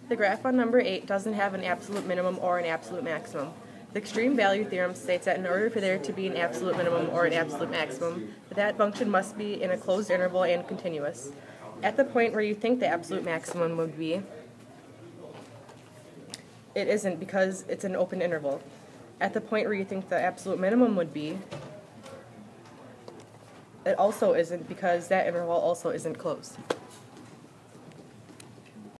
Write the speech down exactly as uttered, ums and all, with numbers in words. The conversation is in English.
The graph on number eight doesn't have an absolute minimum or an absolute maximum. The extreme value theorem states that in order for there to be an absolute minimum or an absolute maximum, that function must be in a closed interval and continuous. At the point where you think the absolute maximum would be, it isn't because it's an open interval. At the point where you think the absolute minimum would be, it also isn't because that interval also isn't closed.